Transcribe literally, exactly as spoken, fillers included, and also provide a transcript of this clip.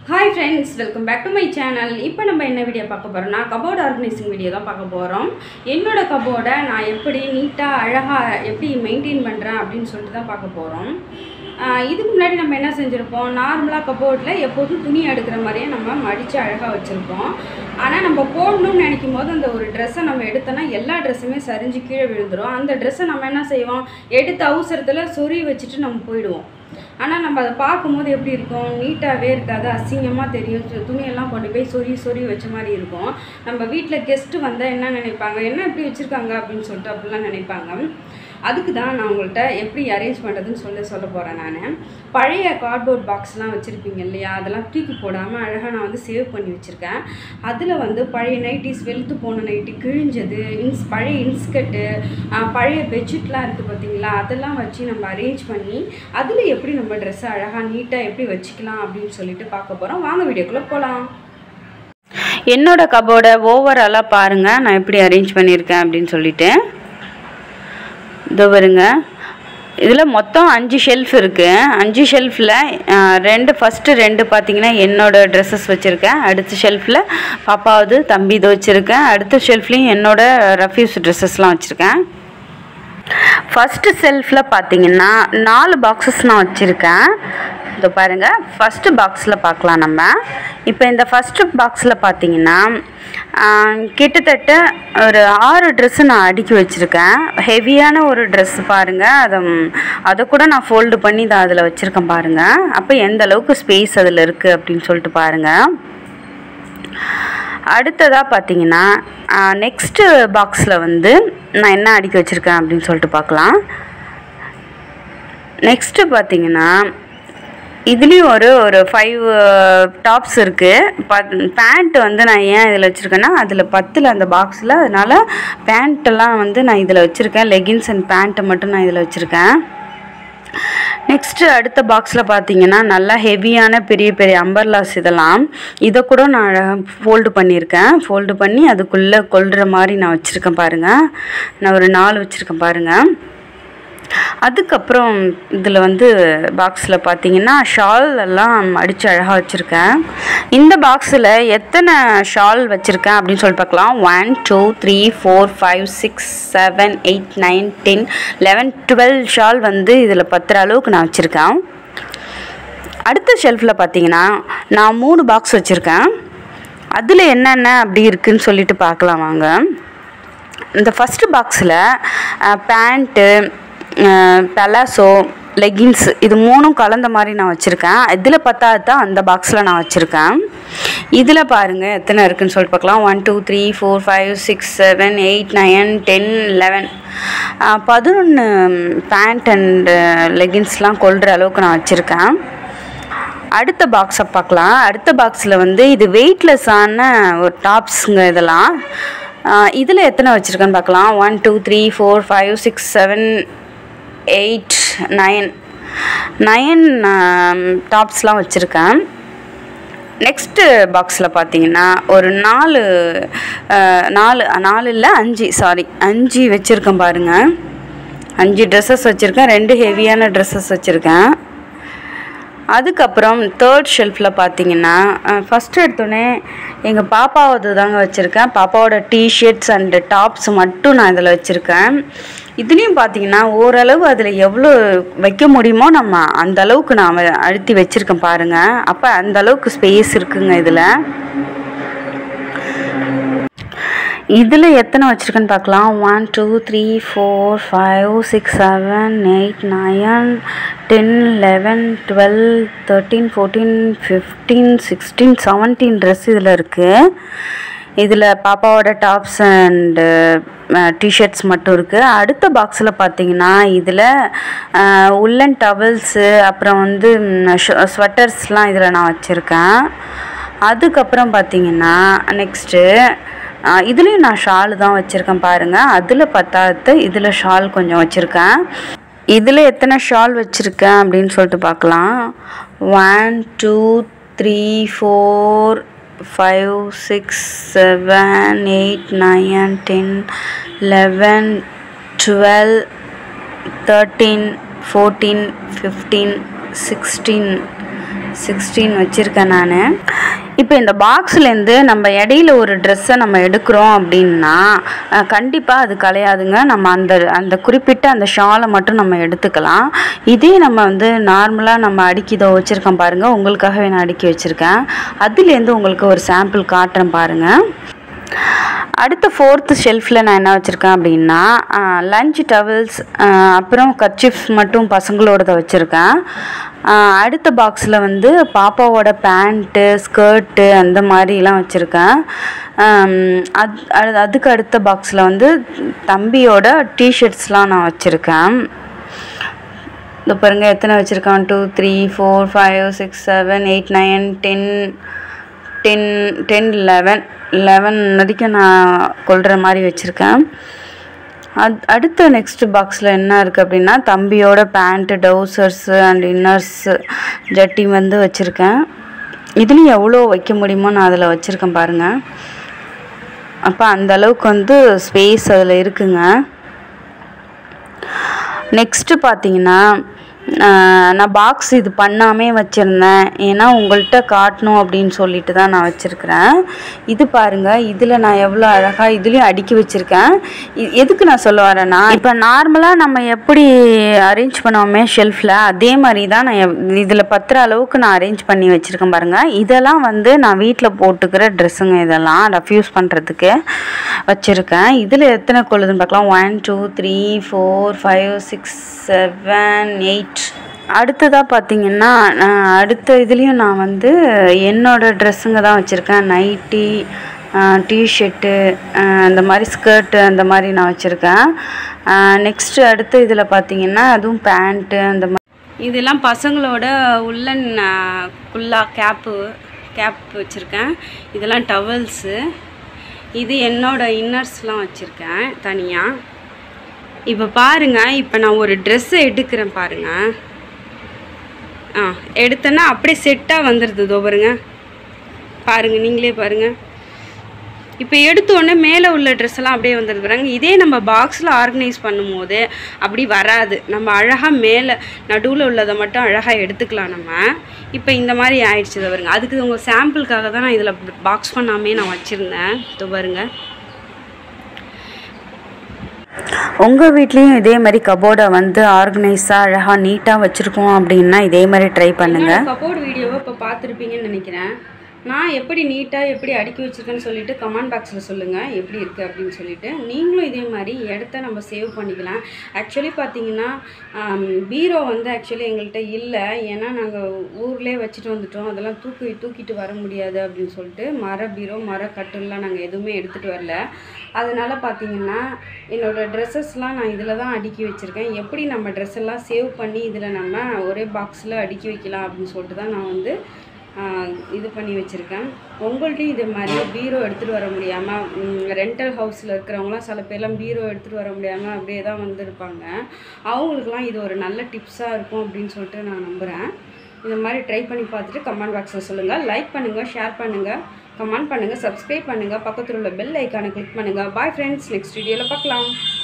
Hi friends, welcome back to my channel. இப்போ நம்ம என்ன வீடியோ பார்க்க போறோம்னா கபோர்ட் ஆர்கனைசிங் வீடியோ தான் பார்க்க போறோம். என்னோட கபோர்டை நான் எப்படி நீட்டா அழகா எப்படி மெயின்टेन பண்றேன் அப்படினு சொல்லிட்டு தான் பார்க்க போறோம். இதுக்கு முன்னாடி நம்ம என்ன செஞ்சிருப்போம், நார்மலா கபோர்ட்ல எப்போதும் துணி எடுக்கிற மாதிரியே நம்ம மடிச்சு அழகா வச்சிருப்போம். ஆனா நம்ம போடணும்னு நினைக்கும்போது அந்த ஒரு Dress-ஐ நம்ம எடுத்தனா எல்லா Dress-உமே சரிஞ்சு கீழே விழுந்துரும். அந்த Dress-ஐ நம்ம என்ன செய்வோம், எடுத்து அவசரத்துல சொறி வச்சிட்டு நம்ம போய்டுவோம். ஆனால் நம்ம அதை பார்க்கும்போது எப்படி இருக்கும், நீட்டாகவே இருக்காது, அசிங்கமாக தெரியும், துணியெல்லாம் கொண்டு போய் சொறி சொறி வச்ச மாதிரி இருக்கும். நம்ம வீட்டில் கெஸ்ட்டு வந்தால் என்ன நினைப்பாங்க, என்ன இப்படி வச்சுருக்காங்க அப்படின்னு சொல்லிட்டு அப்படிலாம் நினைப்பாங்க. அதுக்கு தான் நான் உங்கள்கிட்ட எப்படி அரேஞ்ச் பண்ணுறதுன்னு சொல்லி சொல்ல போகிறேன். நான் பழைய கார்ட்போர்ட் பாக்ஸ்லாம் வச்சுருப்பீங்க இல்லையா, அதெல்லாம் தூக்கி போடாமல் அழகாக நான் வந்து சேவ் பண்ணி வச்சுருக்கேன். அதில் வந்து பழைய நைட்டிஸ், வெளுத்து போன நைட்டி, கிழிஞ்சது, இன்ஸ் பழைய இன்ஸ்கர்ட்டு, பழைய பெட்ஷீட்லாம் இருக்குது பார்த்தீங்களா, அதெல்லாம் வச்சு நம்ம அரேஞ்ச் பண்ணி அதில் எப்படி நம்ம ட்ரெஸ்ஸை அழகாக நீட்டாக எப்படி வச்சுக்கலாம் அப்படின்னு சொல்லிட்டு பார்க்க போகிறோம். வாங்க வீடியோக்குள்ளே போகலாம். என்னோட கபோர்டை ஓவராலாக பாருங்கள் நான் எப்படி அரேஞ்ச் பண்ணியிருக்கேன் அப்படின்னு சொல்லிட்டு. இதோ வருங்க, இதில் மொத்தம் அஞ்சு ஷெல்ஃப் இருக்குது. அஞ்சு ஷெல்ஃபில் ரெண்டு ஃபஸ்ட்டு ரெண்டு பார்த்திங்கன்னா என்னோடய ட்ரெஸ்ஸஸ் வச்சுருக்கேன். அடுத்த ஷெல்ஃபில் பாப்பாவது தம்பி இது வச்சுருக்கேன். அடுத்த ஷெல்ஃப்லேயும் என்னோடய ரஃப்யூஸ் ட்ரெஸ்ஸஸ்லாம் வச்சுருக்கேன். ஃபஸ்ட்டு செல்ஃபில் பார்த்திங்கன்னா நாலு பாக்ஸஸ் நான் வச்சுருக்கேன். இதோ பாருங்கள், ஃபஸ்ட்டு பாக்ஸில் பார்க்கலாம் நம்ம. இப்போ இந்த ஃபஸ்ட்டு பாக்ஸில் பார்த்திங்கன்னா கிட்டத்தட்ட ஒரு ஆறு ட்ரெஸ்ஸு நான் அடுக்கி வச்சுருக்கேன். ஹெவியான ஒரு ட்ரெஸ்ஸு பாருங்கள், அதை அதை கூட நான் ஃபோல்டு பண்ணி இதை அதில் வச்சுருக்கேன் பாருங்கள். அப்போ எந்த அளவுக்கு ஸ்பேஸ் அதில் இருக்குது அப்படின்னு சொல்லிட்டு பாருங்கள். அடுத்ததாக பார்த்தீங்கன்னா நெக்ஸ்ட்டு பாக்ஸில் வந்து நான் என்ன அடுக்கி வச்சுருக்கேன் அப்படின்னு சொல்லிட்டு பார்க்கலாம். நெக்ஸ்ட்டு பார்த்தீங்கன்னா இதுலேயும் ஒரு ஒரு ஃபைவ் டாப்ஸ் இருக்குது. ப பேண்ட் வந்து நான் ஏன் இதில் வச்சுருக்கேன்னா அதில் பத்தில் அந்த பாக்ஸில், அதனால் பேண்ட்டெல்லாம் வந்து நான் இதில் வச்சுருக்கேன். லெகின்ஸ் அண்ட் பேண்ட்டை மட்டும் நான் இதில் வச்சுருக்கேன். நெக்ஸ்ட்டு அடுத்த பாக்ஸில் பார்த்தீங்கன்னா நல்லா ஹெவியான பெரிய பெரிய அம்பர்லாஸ், இதெல்லாம் இதை கூட நான் ஃபோல்டு பண்ணியிருக்கேன். ஃபோல்டு பண்ணி அதுக்குள்ளே கொள்கிற மாதிரி நான் வச்சுருக்கேன் பாருங்கள். நான் ஒரு நாலு வச்சுருக்கேன் பாருங்கள். அதுக்கப்புறம் இதில் வந்து பாக்ஸில் பார்த்தீங்கன்னா ஷால் எல்லாம் அடித்து அழகாக வச்சுருக்கேன். இந்த பாக்ஸில் எத்தனை ஷால் வச்சுருக்கேன் அப்படின்னு சொல்லி பார்க்கலாம். One two three four five six seven eight nine ten eleven twelve shawl வந்து இதில் பத்துற அளவுக்கு நான் வச்சுருக்கேன். அடுத்த ஷெல்ஃபில் பார்த்தீங்கன்னா நான் மூணு பாக்ஸ் வச்சுருக்கேன். அதில் என்னென்ன அப்படி இருக்குதுன்னு சொல்லிட்டு பார்க்கலாம் வாங்க. இந்த ஃபஸ்ட்டு பாக்ஸில் பேண்ட்டு, பலாசோ, லெகின்ஸ் இது மூணும் கலந்த மாதிரி நான் வச்சுருக்கேன். இதில் பத்தாவது தான் அந்த பாக்ஸில் நான் வச்சுருக்கேன். இதில் பாருங்கள் எத்தனை இருக்குதுன்னு சொல்லிட்டு பார்க்கலாம். One two three four five six seven eight nine ten eleven பதினொன்று பேண்ட் அண்டு லெகின்ஸ்லாம் கொள்கிற அளவுக்கு நான் வச்சுருக்கேன். அடுத்த பாக்ஸை பார்க்கலாம். அடுத்த பாக்ஸில் வந்து இது வெயிட்லெஸ்ஸான ஒரு டாப்ஸுங்க. இதெல்லாம் இதில் எத்தனை வச்சுருக்கேன்னு பார்க்கலாம். One two three four five six seven eight nine nine டாப்ஸ்லாம் வச்சுருக்கேன். நெக்ஸ்ட்டு பாக்ஸில் பார்த்தீங்கன்னா ஒரு நாலு நாலு நாலு இல்லை அஞ்சு சாரி அஞ்சு வச்சுருக்கேன் பாருங்கள். அஞ்சு ட்ரெஸ்ஸஸ் வச்சுருக்கேன். ரெண்டு ஹெவியான ட்ரெஸ்ஸஸ் வச்சுருக்கேன். அதுக்கப்புறம் தேர்ட் ஷெல்ஃபில் பார்த்தீங்கன்னா ஃபஸ்ட்டு எடுத்தோடனே எங்கள் பாப்பாவது தாங்க வச்சுருக்கேன். பாப்பாவோட டிஷர்ட்ஸ் அண்டு டாப்ஸ் மட்டும் நான் இதில் வச்சுருக்கேன். இதுலேயும் பார்த்தீங்கன்னா ஓரளவு அதில் எவ்வளோ வைக்க முடியுமோ நம்ம அந்த அளவுக்கு நான் அழுத்தி வச்சுருக்கேன் பாருங்கள். அப்போ அந்த அளவுக்கு ஸ்பேஸ் இருக்குங்க. இதில் இதில் எத்தனை வச்சுருக்கேன்னு பார்க்கலாம். One two three four five six seven eight nine ten eleven twelve thirteen fourteen fifteen sixteen seventeen dress இதில் இருக்குது. இதில் பாப்பாவோட டாப்ஸ் அண்டு டிஷர்ட்ஸ் மட்டும் இருக்குது. அடுத்த பாக்ஸில் பார்த்தீங்கன்னா இதில் உள்ளன் டவல்ஸு அப்புறம் வந்து ஸ்வெட்டர்ஸ்லாம் இதில் நான் வச்சுருக்கேன். அதுக்கப்புறம் பார்த்தீங்கன்னா நெக்ஸ்ட்டு இதுலேயும் நான் ஷால் தான் வச்சுருக்கேன் பாருங்கள். அதில் பத்தாவது இதில் ஷால் கொஞ்சம் வச்சுருக்கேன். இதில் எத்தனை ஷால் வச்சுருக்கேன் அப்படின்னு சொல்லிட்டு பார்க்கலாம். One two three four five six seven eight nine ten eleven twelve thirteen fourteen fifteen sixteen sixteen வச்சுருக்கேன் நான். இப்போ இந்த பாக்ஸ்லேருந்து நம்ம இடையில ஒரு ட்ரெஸ்ஸை நம்ம எடுக்கிறோம் அப்படின்னா கண்டிப்பாக அது கலையாதுங்க. நம்ம அந்த அந்த குறிப்பிட்ட அந்த ஷாலை மட்டும் நம்ம எடுத்துக்கலாம். இதே நம்ம வந்து நார்மலாக நம்ம அடுக்கிதோ வச்சுருக்கேன் பாருங்கள், உங்களுக்காகவே நான் அடுக்கி வச்சுருக்கேன். அதுலேருந்து உங்களுக்கு ஒரு சாம்பிள் காட்டுறேன் பாருங்கள். அடுத்த ஃபோர்த்து ஷெல்ஃபில் நான் என்ன வச்சுருக்கேன் அப்படின்னா லஞ்ச் டவல்ஸ் அப்புறம் கர்ச்சிப்ஸ் மட்டும் பசங்களோடத வச்சுருக்கேன். அடுத்த பாக்ஸில் வந்து பாப்பாவோட பேண்ட்டு ஸ்கர்ட்டு அந்த மாதிரிலாம் வச்சுருக்கேன். அது அதுக்கு அடுத்த பாக்ஸில் வந்து தம்பியோட டிஷர்ட்ஸ்லாம் நான் வச்சுருக்கேன். இந்த பாருங்கள் எத்தனை வச்சுருக்கேன், one two three four five six seven eight nine ten ten ten eleven eleven வரைக்கும் நான் கொள்கிற மாதிரி வச்சுருக்கேன். அத் அடுத்த நெக்ஸ்ட் பாக்ஸில் என்ன இருக்குது அப்படின்னா தம்பியோட பேண்ட்டு டவுசர்ஸு அண்ட் இன்னர்ஸு ஜட்டி வந்து வச்சுருக்கேன். இதுலேயும் எவ்வளோ வைக்க முடியுமோ நான் அதில் வச்சுருக்கேன் பாருங்கள். அப்போ அந்த அளவுக்கு வந்து ஸ்பேஸ் அதில் இருக்குங்க. நெக்ஸ்ட்டு பார்த்தீங்கன்னா நான் பாக்ஸ் இது பண்ணாமே வச்சுருந்தேன், ஏன்னா உங்கள்கிட்ட காட்டணும் அப்படின்னு சொல்லிட்டு தான் நான் வச்சுருக்கிறேன். இது பாருங்கள், இதில் நான் எவ்வளோ அழகாக இதுலேயும் அடுக்கி வச்சுருக்கேன். எதுக்கு நான் சொல்ல வரேன்னா, இப்போ நார்மலாக நம்ம எப்படி அரேஞ்ச் பண்ணுவோமே ஷெல்ஃபில், அதே மாதிரி தான் நான் இதில் பத்துற அளவுக்கு நான் அரேஞ்ச் பண்ணி வச்சுருக்கேன் பாருங்கள். இதெல்லாம் வந்து நான் வீட்டில் போட்டுக்கிற ட்ரெஸ்ஸுங்க, இதெல்லாம் ரெஃப்யூஸ் பண்ணுறதுக்கு வச்சுருக்கேன். இதில் எத்தனை கொள்ளுதுன்னு பார்க்கலாம். One two three four five six seven eight. அடுத்ததாக பார்த்தீங்கன்னா அடுத்த இதுலேயும் நான் வந்து என்னோடய ட்ரெஸ்ஸுங்க தான் வச்சுருக்கேன். நைட்டி, டிஷர்ட்டு, அந்த மாதிரி ஸ்கர்ட்டு அந்த மாதிரி நான் வச்சுருக்கேன். நெக்ஸ்ட்டு அடுத்து இதில் பார்த்தீங்கன்னா அதுவும் பேண்ட்டு அந்த மாதிரி. இதெல்லாம் பசங்களோட உள்ளன் குல்லா கேப்பு கேப் வச்சுருக்கேன். இதெல்லாம் டவல்ஸு. இது என்னோடய இன்னர்ஸ்லாம் வச்சுருக்கேன் தனியாக. இப்போ பாருங்கள், இப்போ நான் ஒரு ட்ரெஸ்ஸை எடுக்கிறேன் பாருங்கள். ஆ எடுத்தேன்னா அப்படியே செட்டாக வந்துடுது. இதோ பாருங்க பாருங்கள், நீங்களே பாருங்கள். இப்போ எடுத்தோடனே மேலே உள்ள ட்ரெஸ்ஸெல்லாம் அப்படியே வந்துடுது பாருங்க. இதே நம்ம பாக்ஸில் ஆர்கனைஸ் பண்ணும்போது அப்படி வராது. நம்ம அழகாக மேலே நடுவில் உள்ளதை மட்டும் அழகாக எடுத்துக்கலாம் நம்ம. இப்போ இந்த மாதிரி ஆயிடுச்சு. இதை பாருங்க, அதுக்கு உங்கள் சாம்பிளுக்காக தான் நான் இதில் பாக்ஸ் பண்ணாமே நான் வச்சுருந்தேன். இதோ பாருங்கள். உங்கள் வீட்லேயும் இதே மாதிரி கபோர்டை வந்து ஆர்கனைஸாக அழகாக நீட்டாக வச்சுருக்கோம் அப்படின்னா இதே மாதிரி ட்ரை பண்ணுங்கள். கபோர்டு வீடியோவை இப்போ பார்த்துருப்பீங்கன்னு நினைக்கிறேன். நான் எப்படி நீட்டாக எப்படி அடுக்கி வச்சுருக்கேன்னு சொல்லிவிட்டு கமெண்ட் பாக்ஸில் சொல்லுங்கள் எப்படி இருக்குது அப்படின்னு சொல்லிவிட்டு. நீங்களும் இதே மாதிரி இடத்த நம்ம சேவ் பண்ணிக்கலாம். ஆக்சுவலி பார்த்தீங்கன்னா பீரோ வந்து ஆக்சுவலி எங்கள்கிட்ட இல்லை, ஏன்னா நாங்கள் ஊர்லேயே வச்சுட்டு வந்துட்டோம். அதெல்லாம் தூக்கி தூக்கிட்டு வர முடியாது அப்படின்னு சொல்லிட்டு மர பீரோ மர கட்டுலாம் நாங்கள் எதுவுமே எடுத்துகிட்டு வரல. அதனால் பார்த்தீங்கன்னா என்னோடய ட்ரெஸ்ஸஸ்லாம் நான் இதில் தான் அடுக்கி வச்சுருக்கேன். எப்படி நம்ம ட்ரெஸ் எல்லாம் சேவ் பண்ணி இதில் நம்ம ஒரே பாக்ஸில் அடுக்கி வைக்கலாம் அப்படின்னு சொல்லிட்டு தான் நான் வந்து இது பண்ணி வச்சுருக்கேன். உங்கள்கிட்டையும் இதே மாதிரி பீரோ எடுத்துகிட்டு வர முடியாமல், ரெண்டல் ஹவுஸில் இருக்கிறவங்களாம் சில பேர்லாம் பீரோ எடுத்துகிட்டு வர முடியாமல் அப்படியே தான் வந்திருப்பாங்க. அவங்களுக்குலாம் இது ஒரு நல்ல டிப்ஸாக இருக்கும் அப்படின்னு சொல்லிட்டு நான் நம்புகிறேன். இந்த மாதிரி ட்ரை பண்ணி பார்த்துட்டு கமெண்ட் பாக்ஸில் சொல்லுங்கள். லைக் பண்ணுங்கள், ஷேர் பண்ணுங்கள், கமெண்ட் பண்ணுங்கள், சப்ஸ்கிரைப் பண்ணுங்கள், பக்கத்தில் உள்ள பெல் ஐக்கானை கிளிக் பண்ணுங்கள். பாய் ஃப்ரெண்ட்ஸ், நெக்ஸ்ட் வீடியோவில் பார்க்கலாம்.